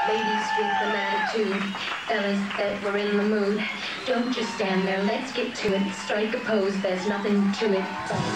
Ladies with an attitude, fellas that were in the mood. Don't just stand there, let's get to it. Strike a pose, there's nothing to it.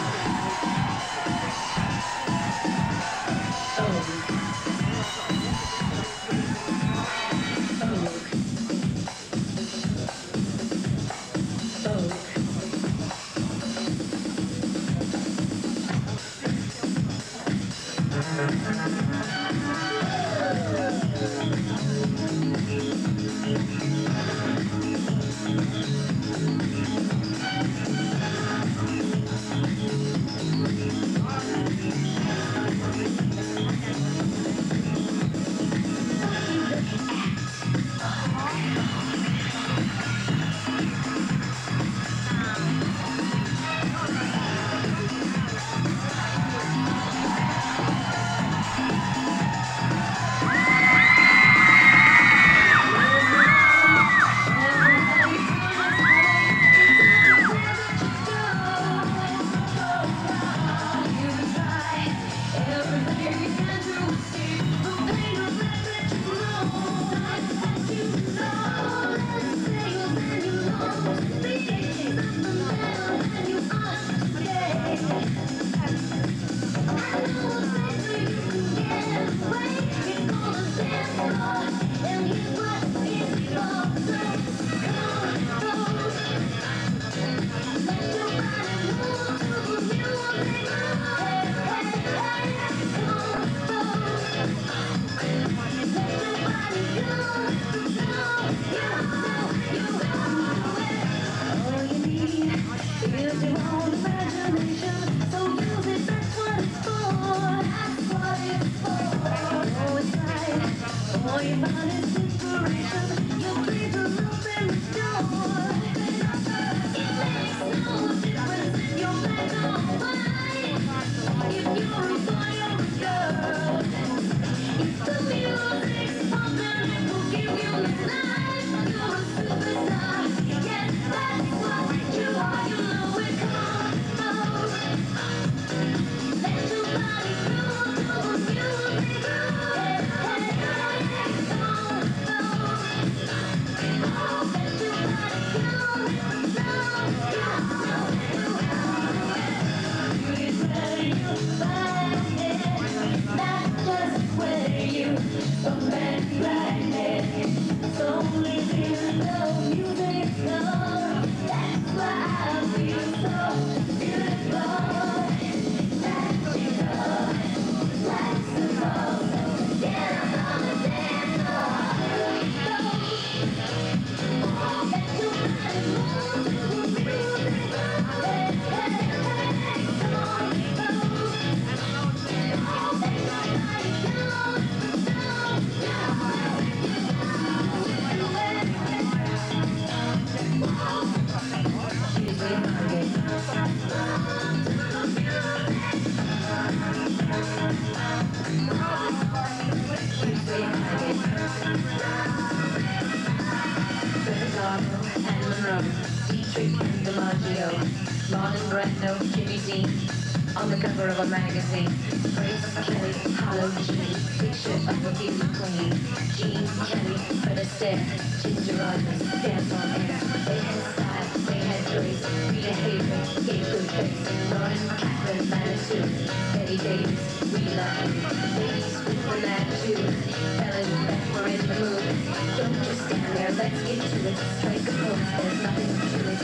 Martin Brando, Jimmy Dean, on the cover of a magazine. Grace Kelly, Hollow G, picture of a beauty queen. Jean Kelly, Fred Astaire, Ginger Rogers, dance on air. They had style, they had grace, Rita Hayworth, gave good face. Lauren Catherine Manitou, Betty Davis, we love you. Ladies with an attitude, fellas that were in the mood. Don't just stand there, let's get to it. Strike a pose, there's nothing to it.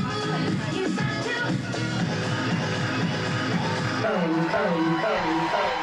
Oh.